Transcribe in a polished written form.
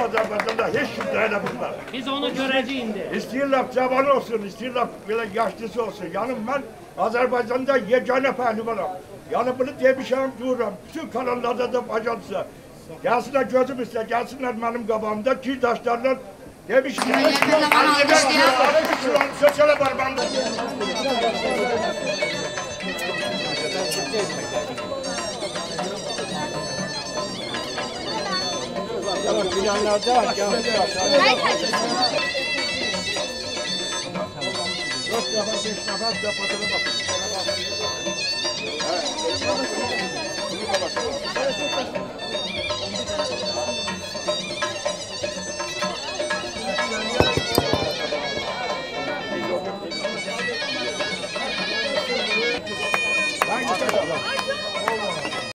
Azerbaycan'da hiç kim dayanamazlar. Biz onu göreceğiz indi. İstiyorlar cavan olsun, istiyorlar böyle yaşlısı olsun. Yani ben Azerbaycan'da yegane pehlivanım. Yani bunu demişim, dururum. Bütün kanallarda da ajansı. Gelsinler gözüm üstüne, gelsinler benim kabağımda. Kirdaşlarla demiş ki... Söyle var ben. Planlarda yavaş yavaş. Dört defa, beş defa, defa,